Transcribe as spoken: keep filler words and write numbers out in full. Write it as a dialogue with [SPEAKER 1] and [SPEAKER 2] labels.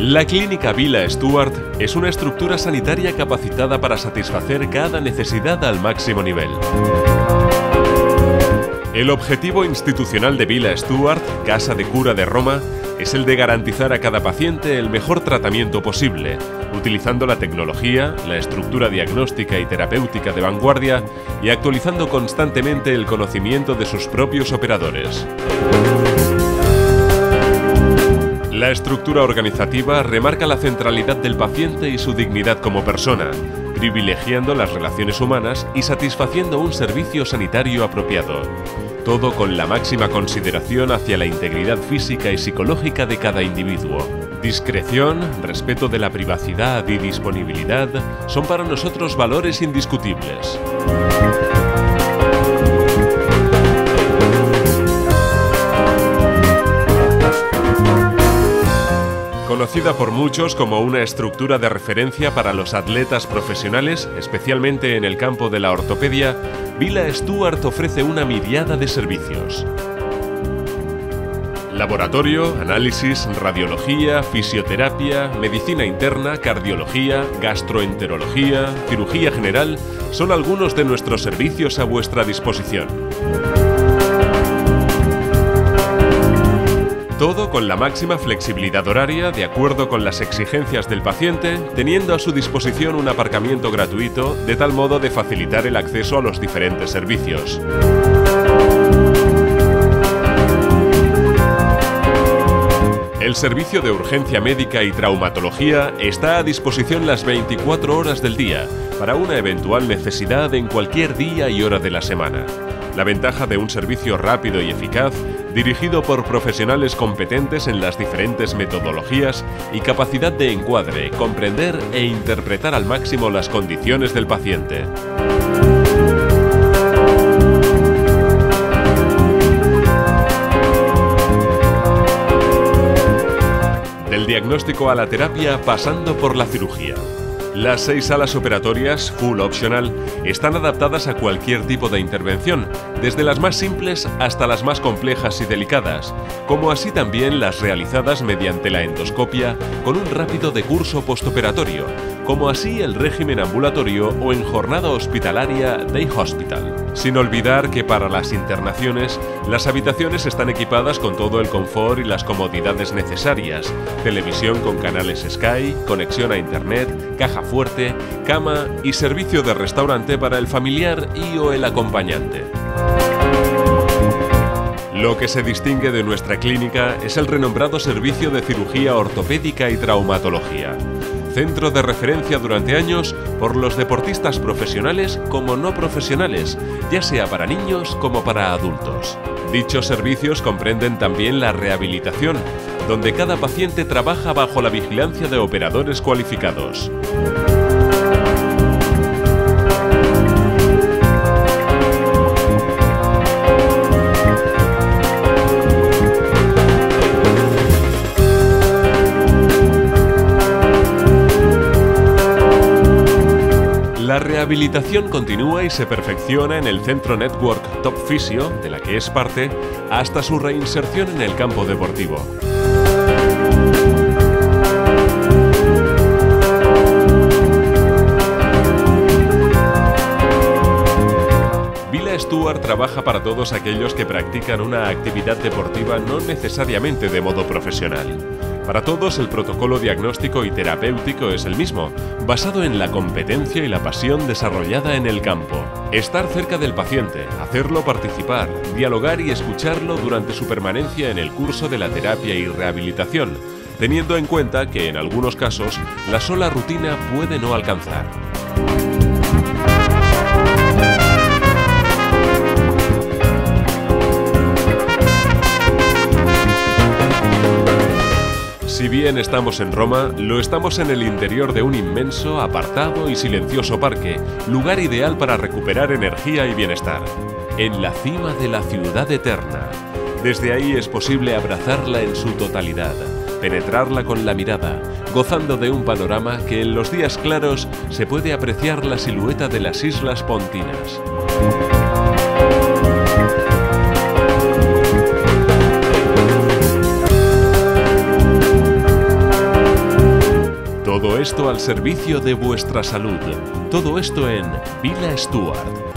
[SPEAKER 1] La Clínica Vila Stuart es una estructura sanitaria capacitada para satisfacer cada necesidad al máximo nivel. El objetivo institucional de Vila Stuart, Casa de Cura de Roma, es el de garantizar a cada paciente el mejor tratamiento posible, utilizando la tecnología, la estructura diagnóstica y terapéutica de vanguardia y actualizando constantemente el conocimiento de sus propios operadores. La estructura organizativa remarca la centralidad del paciente y su dignidad como persona, privilegiando las relaciones humanas y satisfaciendo un servicio sanitario apropiado. Todo con la máxima consideración hacia la integridad física y psicológica de cada individuo. Discreción, respeto de la privacidad y disponibilidad son para nosotros valores indiscutibles. Conocida por muchos como una estructura de referencia para los atletas profesionales, especialmente en el campo de la ortopedia, Vila Stuart ofrece una miriada de servicios. Laboratorio, análisis, radiología, fisioterapia, medicina interna, cardiología, gastroenterología, cirugía general son algunos de nuestros servicios a vuestra disposición. Todo con la máxima flexibilidad horaria de acuerdo con las exigencias del paciente, teniendo a su disposición un aparcamiento gratuito de tal modo de facilitar el acceso a los diferentes servicios. El servicio de urgencia médica y traumatología está a disposición las veinticuatro horas del día para una eventual necesidad en cualquier día y hora de la semana. La ventaja de un servicio rápido y eficaz, dirigido por profesionales competentes en las diferentes metodologías y capacidad de encuadre, comprender e interpretar al máximo las condiciones del paciente. Del diagnóstico a la terapia, pasando por la cirugía. Las seis salas operatorias, full optional, están adaptadas a cualquier tipo de intervención, desde las más simples hasta las más complejas y delicadas, como así también las realizadas mediante la endoscopia con un rápido decurso postoperatorio, como así el régimen ambulatorio o en jornada hospitalaria Day Hospital. Sin olvidar que para las internaciones, las habitaciones están equipadas con todo el confort y las comodidades necesarias, televisión con canales Sky, conexión a internet, caja fuerte, cama y servicio de restaurante para el familiar y o el acompañante. Lo que se distingue de nuestra clínica es el renombrado servicio de cirugía ortopédica y traumatología. Centro de referencia durante años por los deportistas profesionales como no profesionales, ya sea para niños como para adultos. Dichos servicios comprenden también la rehabilitación, donde cada paciente trabaja bajo la vigilancia de operadores cualificados. La rehabilitación continúa y se perfecciona en el Centro Network Top Physio, de la que es parte, hasta su reinserción en el campo deportivo. Vila Stuart trabaja para todos aquellos que practican una actividad deportiva no necesariamente de modo profesional. Para todos el protocolo diagnóstico y terapéutico es el mismo, basado en la competencia y la pasión desarrollada en el campo. Estar cerca del paciente, hacerlo participar, dialogar y escucharlo durante su permanencia en el curso de la terapia y rehabilitación, teniendo en cuenta que en algunos casos la sola rutina puede no alcanzar. Si bien estamos en Roma, lo estamos en el interior de un inmenso, apartado y silencioso parque, lugar ideal para recuperar energía y bienestar. En la cima de la ciudad eterna. Desde ahí es posible abrazarla en su totalidad, penetrarla con la mirada, gozando de un panorama que en los días claros se puede apreciar la silueta de las Islas Pontinas. puesto al servicio de vuestra salud. Todo esto en Vila Stuart.